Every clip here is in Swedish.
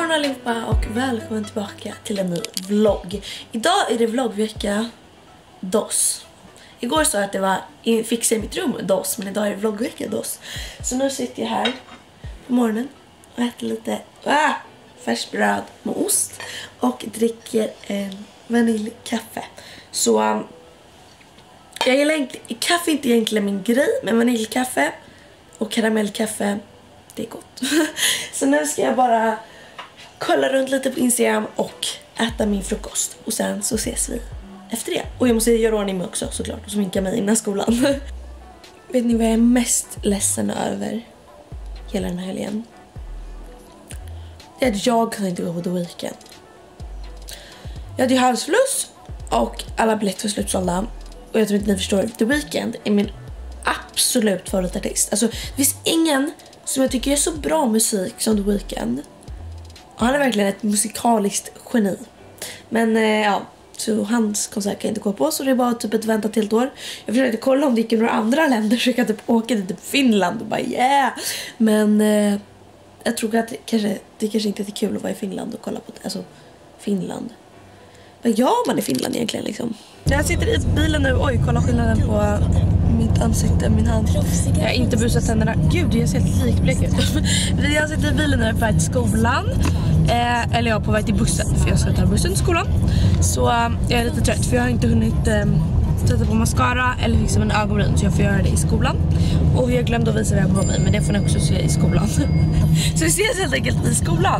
morgon allihopa och välkommen tillbaka till en ny vlogg. Idag är det vloggvecka DOS. Igår sa jag att det var fixa i mitt rum DOS, men idag är det vloggvecka DOS. Så nu sitter jag här på morgonen och äter lite färskt bröd med ost och dricker en vaniljkaffe. Så jag gillar kaffe är inte egentligen min grej, men vaniljkaffe och karamellkaffe, det är gott. Så nu ska jag bara kolla runt lite på Instagram och äta min frukost. Och sen så ses vi efter det. Och jag måste göra ordning mig också såklart och sminka mig innan skolan. Vet ni vad jag är mest ledsen över hela den här helgen? Det är att jag kan inte gå på The Weeknd. Jag hade ju halsfluss och alla biljetter var slutsålda. Och jag tror inte ni förstår, The Weeknd är min absolut favoritartist. Alltså det finns ingen som jag tycker är så bra musik som The Weeknd. Han är verkligen ett musikaliskt geni. Men ja, så hans konsert kan jag inte gå på, så det är bara typ ett vänta till ett år. Jag försökte kolla om det gick i några andra länder, så jag kan typ åka till typ Finland och bara yeah. Men jag tror att det kanske inte är kul att vara i Finland och kolla på alltså Finland. Vad gör man i Finland egentligen liksom? Jag sitter i bilen nu. Oj, kolla skillnaden på mitt ansikte, min hand. Jag har inte busat tänderna. Gud, jag ser helt likblek ut. Jag sitter i bilen nu på väg till skolan. Eller jag är på väg till bussen, för jag ska ta bussen till skolan. Så jag är lite trött, för jag har inte hunnit sätta på mascara eller fixa min ögonbryn. Så jag får göra det i skolan. Och jag glömde att visa vad jag har på mig, men det får ni också se i skolan. Så vi ses helt enkelt i skolan.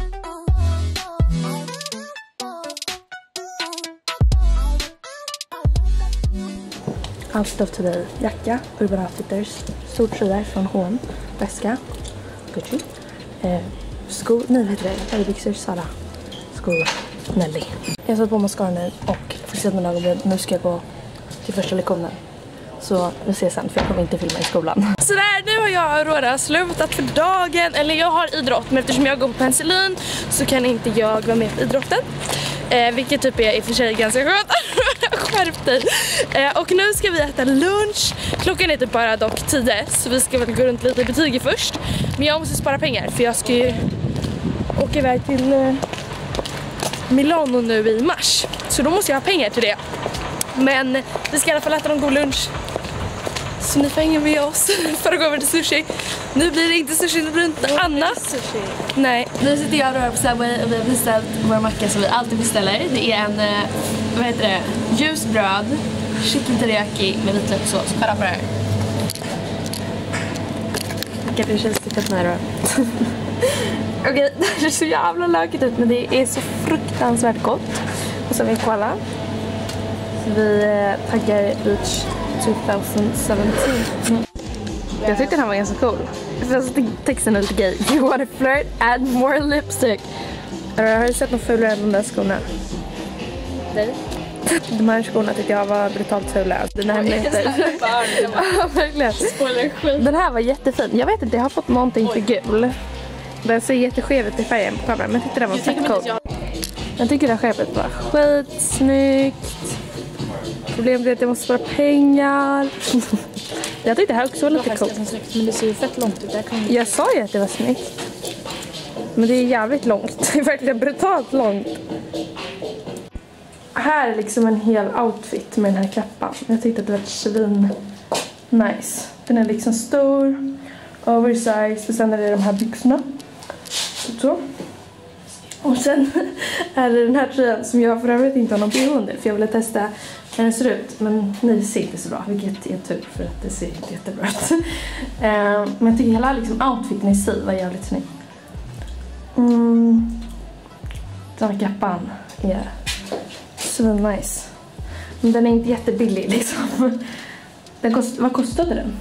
Outfit of today: jacka, Urban Outfitters, stor tröja från H&M, väska, Gucci, skor, nej vad heter det, byxor, Sara, skor, Nelly. Jag har satt på mascara nu och fixat mina ögonbryn. Nu ska jag gå till första lektionen. Så vi ses sen, för jag kommer inte filma i skolan. Så där, nu har jag och Aurora slutat för dagen. Eller jag har idrott, men eftersom jag går på penicillin så kan inte jag vara med på idrotten. Vilket typ är i och för sig ganska skönt. Skärp dig. Och nu ska vi äta lunch. Klockan är typ bara dock 10, så vi ska väl gå runt lite i butiker först. Men jag måste spara pengar, för jag ska ju åka iväg till Milano nu i mars. Så då måste jag ha pengar till det. Men vi ska i alla fall äta någon god lunch, så ni får hänga med oss för att gå över till sushi. Nu blir det inte sushi, det blir inte annat. Nej, nu sitter jag och rör på Subway och vi har beställt våra macka som vi alltid beställer. Det är en, vad heter det, ljusbröd, chicken teriyaki med vitlökssås. Kolla på det här. Vilka det känns lite med då. Okej, det är så jävla lökigt ut, men det är så fruktansvärt gott. Och så har vi kolla. Så vi taggar Beach 2017. Jag tyckte den här var ganska cool. Fast texten är lite gay. You wanna flirt? Add more lipstick. Har du sett något fulare än de där skorna? Nej. De här skorna tyckte jag var brutalt fula. Den här verkligen. Den här var jättefin. Jag vet inte, jag har fått någonting för gul. Den ser jätteskev ut i färgen på kameran, men jag tyckte den var fett cool. Jag tycker det här skärpet var skitsnyggt. Problemet är att jag måste spara pengar. Jag tyckte det här också var lite coolt. Men det ser ju fett långt ut. Jag sa ju att det var snyggt. Men det är jävligt långt. Det är verkligen brutalt långt. Här är liksom en hel outfit med den här kappan. Jag tyckte att det var svin nice. Den är liksom stor, oversized, och sen är det de här byxorna. Så. Och sen är det den här tröjan som jag för övrigt inte har någon bild under, för jag ville testa hur den ser ut. Men ni ser inte så bra, vilket är tur, för att det ser inte jättebra ut. Men jag tycker hela liksom outfiten i sig var jävligt snygg. Den här kappan är så nice. Men den är inte jättebillig liksom. Vad kostade den?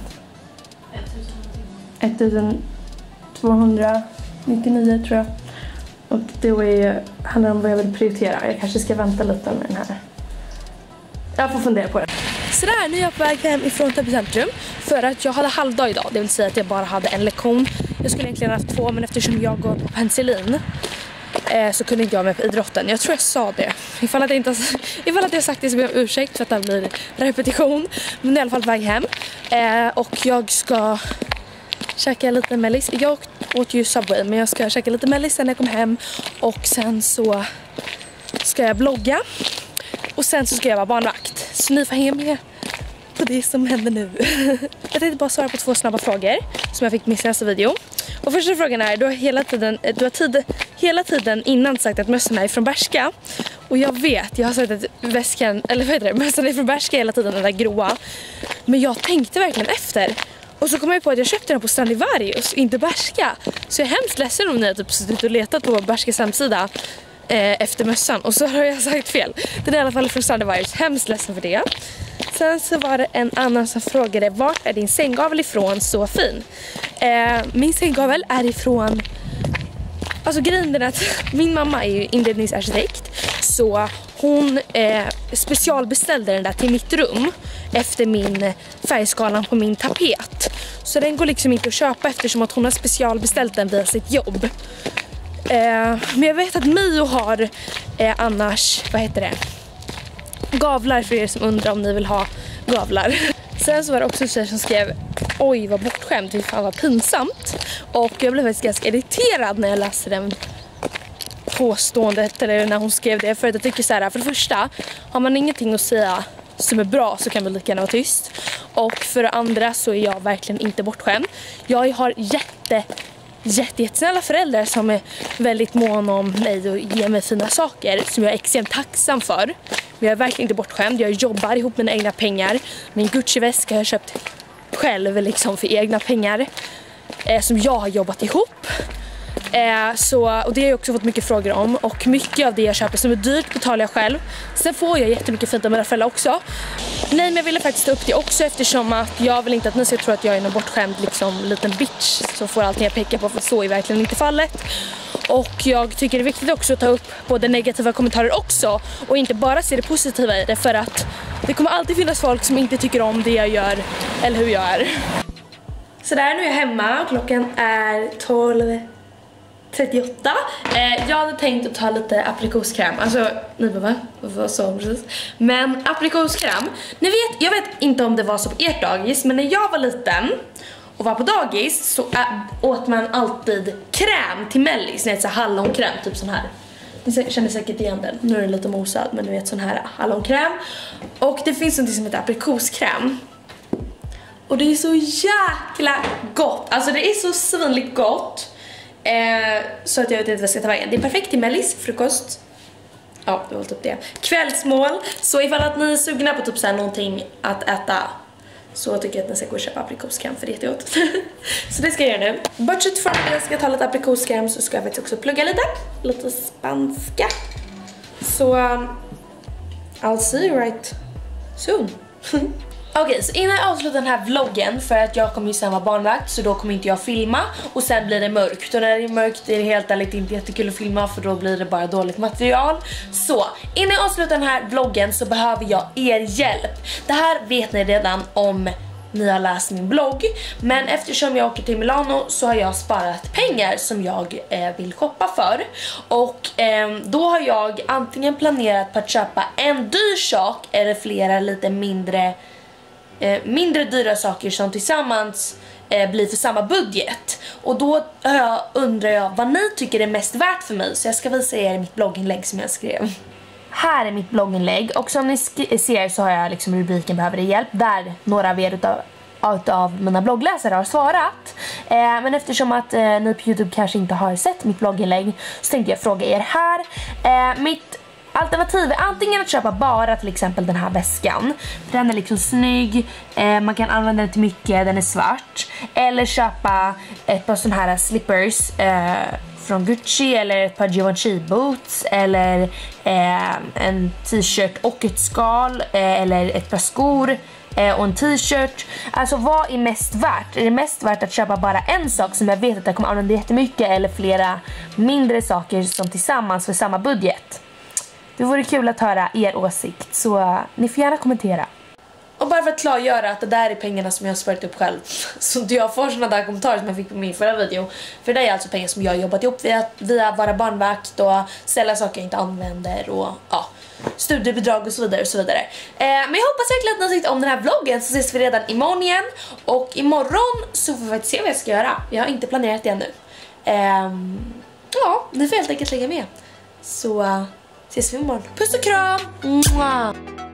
1299 tror jag. Och det handlar om vad jag vill prioritera. Jag kanske ska vänta lite med den här. Jag får fundera på det. Så där, nu är jag på väg hem ifrån Täby centrum. För att jag hade halvdag idag. Det vill säga att jag bara hade en lektion. Jag skulle egentligen ha haft 2, men eftersom jag går på penicillin så kunde inte jag med på idrotten. Jag tror jag sa det. Ifall att jag sagt det så ber jag ursäkt för att det blir repetition. Men i alla fall på väg hem. Och jag ska käka lite mellis. Jag åt ju Subway, men jag ska käka lite mellis när jag kommer hem. Och sen så ska jag vlogga. Och sen så ska jag vara barnvakt. Så ni får hänga med på det som händer nu. Jag tänkte bara svara på 2 snabba frågor som jag fick med senaste video. Och första frågan är, du har hela tiden innan sagt att mössorna är från Bershka. Och jag har sagt att mössorna är från Bershka hela tiden, den där gråa. Men jag tänkte verkligen efter. Och så kom jag på att jag köpte den på Stradivarius, inte Bershka. Så jag är hemskt ledsen om ni har typ suttit och letat på Bershkas hemsida efter mössan. Och så har jag sagt fel. Den är i alla fall från Stradivarius, hemskt ledsen för det. Sen så var det en annan som frågade, vart är din sänggavel ifrån, så fin? Min sänggavel är ifrån... Alltså grejen är att min mamma är ju inredningsarkitekt. Så hon specialbeställde den där till mitt rum efter min färgskalan på min tapet. Så den går liksom inte att köpa eftersom att hon har specialbeställt den via sitt jobb. Men jag vet att Mio har annars, gavlar för er som undrar om ni vill ha gavlar. Sen så var det också en tjej som skrev, oj vad bortskämt, det fan var pinsamt. Och jag blev faktiskt ganska irriterad när jag läste den påståendet, eller när hon skrev det. För att jag tycker så här, för det första, har man ingenting att säga som är bra så kan man lika gärna vara tyst. Och för det andra så är jag verkligen inte bortskämd. Jag har jättesnälla föräldrar som är väldigt måna om mig och ger mig fina saker som jag är extremt tacksam för. Men jag är verkligen inte bortskämd. Jag jobbar ihop med mina egna pengar. Min Gucci-väska har jag köpt själv liksom för egna pengar som jag har jobbat ihop. Och det har jag också fått mycket frågor om. Och mycket av det jag köper som är dyrt betalar jag själv. Sen får jag jättemycket fint av mina föräldrar också. Nej, men jag ville faktiskt ta upp det också eftersom att jag vill inte att ni ska tro att jag är en bortskämd liksom liten bitch som får allting jag pekar på, för så är verkligen inte fallet. Och jag tycker det är viktigt också att ta upp både negativa kommentarer också och inte bara se det positiva i det, för att det kommer alltid finnas folk som inte tycker om det jag gör eller hur jag är. Så där, nu är jag hemma och klockan är 12:38. Jag hade tänkt att ta lite aprikoskräm. Alltså, ni bara, vad sa hon precis? Men aprikoskräm, ni vet, jag vet inte om det var så på ert dagis, men när jag var liten och var på dagis så åt man alltid kräm till mellis. Det är så hallonkräm, typ sån här. Ni känner säkert igen den. Nu är den lite mosad, men du vet sån här hallonkräm. Och det finns något som heter aprikoskräm. Och det är så jäkla gott. Alltså det är så svinligt gott. Så att jag vet inte vad jag ska ta vägen. Det är perfekt till mellis, frukost. Ja, det var typ det. Kvällsmål. Så ifall att ni är sugna på typ så här någonting att äta, så tycker jag att ni ska gå och köpa aprikoskräm, för det är jättegott. Så det ska jag göra nu. Bortsett från att jag ska ta lite aprikoskräm så ska jag faktiskt också plugga lite spanska. Så I'll see you right soon. Okej, så innan jag avslutar den här vloggen, för att jag kommer ju sen vara barnvakt, så då kommer inte jag filma och sen blir det mörkt. Och när det är mörkt är det helt ärligt inte jättekul att filma, för då blir det bara dåligt material. Så innan jag avslutar den här vloggen så behöver jag er hjälp. Det här vet ni redan om ni har läst min blogg, men eftersom jag åker till Milano så har jag sparat pengar som jag vill shoppa för. Och då har jag antingen planerat på att köpa en dyr sak eller flera lite mindre dyra saker som tillsammans blir för samma budget. Och då undrar jag vad ni tycker är mest värt för mig. Så jag ska visa er mitt blogginlägg som jag skrev. Här är mitt blogginlägg. Och som ni ser så har jag liksom rubriken behöver det hjälp, där några av er utav mina bloggläsare har svarat. Men eftersom att ni på YouTube kanske inte har sett mitt blogginlägg, så tänkte jag fråga er här. Mitt alternativ är antingen att köpa bara till exempel den här väskan, för den är liksom snygg, man kan använda den till mycket, den är svart. Eller köpa ett par sån här slippers från Gucci, eller ett par Givenchy boots, eller en t-shirt och ett skal, eller ett par skor och en t-shirt. Alltså vad är mest värt? Är det mest värt att köpa bara en sak som jag vet att jag kommer använda jättemycket, eller flera mindre saker som tillsammans för samma budget? Det vore kul att höra er åsikt, så ni får gärna kommentera. Och bara för att klargöra att det där är pengarna som jag har sparat upp själv, så inte jag får såna där kommentarer som jag fick på min förra video. För det är alltså pengar som jag har jobbat ihop via vara barnvakt och sälja saker jag inte använder och ja, studiebidrag och så vidare och så vidare. Men jag hoppas verkligen att ni tyckte om den här vloggen, så ses vi redan imorgon igen. Och imorgon så får vi faktiskt se vad jag ska göra. Jag har inte planerat det ännu. Ja, ni får helt enkelt lägga med. Så ses vi imorgon. Puss och kram! Mwah.